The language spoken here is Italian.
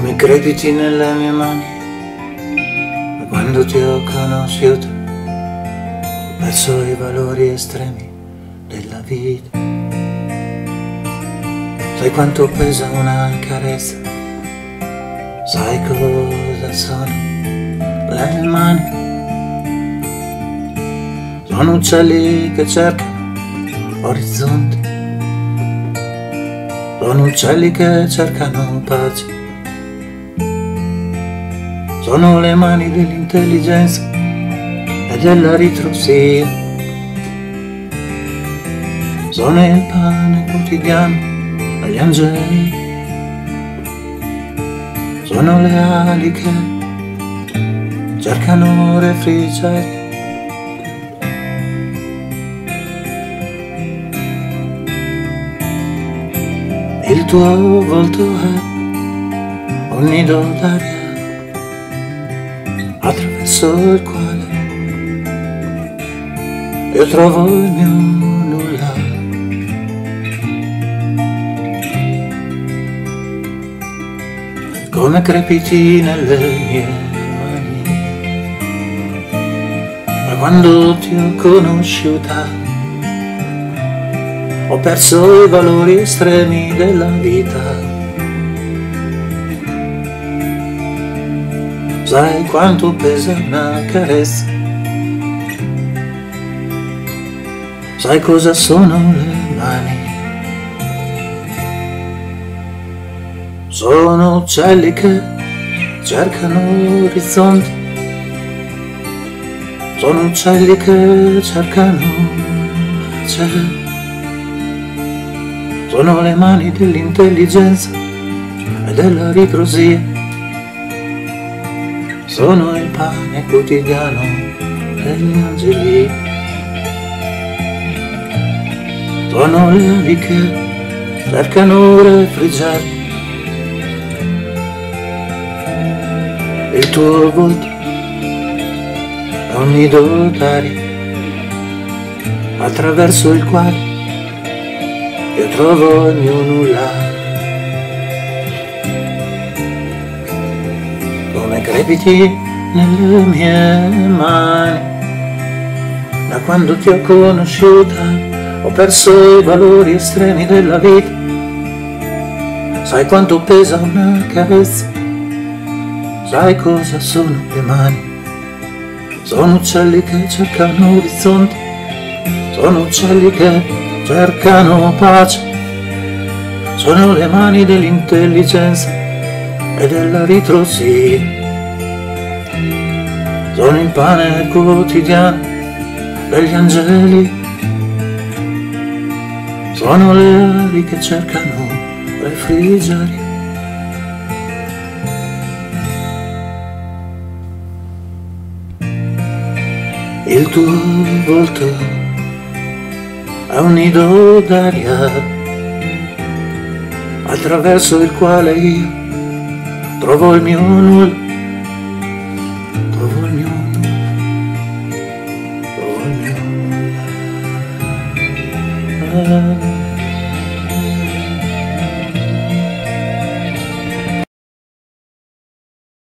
come crepiti nelle mie mani. E quando ti ho conosciuto ho perso i valori estremi della vita. Sai quanto pesa una carezza, sai cosa sono le mani. Sono uccelli che cercano orizzonti, sono uccelli che cercano pace. Sono le mani dell'intelligenza e della ritrosia. Sono il pane quotidiano agli angeli. Sono le ali che cercano refrigeri. Il tuo volto è un nido d'aria attraverso il quale io trovo il mio nulla. Come crepiti nelle mie mani. Ma quando ti ho conosciuta ho perso i valori estremi della vita. Sai quanto pesa una carezza, sai cosa sono le mani. Sono uccelli che cercano orizzonti, sono uccelli che cercano pace. Sono le mani dell'intelligenza e della ritrosia. Sono il pane quotidiano degli angeli. Sono le ali che cercano refrigeri. Il tuo volto è un nido d'aria attraverso il quale io trovo il mio nulla. Come crepiti nelle mie mani. Da quando ti ho conosciuta ho perso i valori estremi della vita. Sai quanto pesa una carezza, sai cosa sono le mani. Sono uccelli che cercano orizzonti, sono uccelli che cercano pace. Sono le mani dell'intelligenza e della ritrosia. Sono il pane quotidiano degli angeli. Sono le ali che cercano refrigeri. Il tuo volto è un nido d'aria attraverso il quale io trovo il mio nulla.